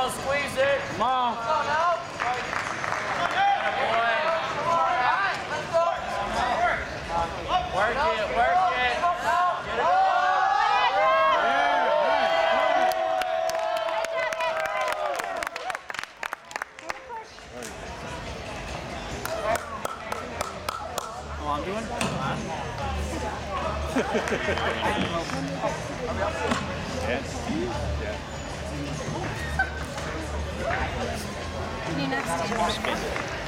on, squeeze it. Come on. Come on now. Work it, work it. Get it up. Oh, I'm doing Can you not stand?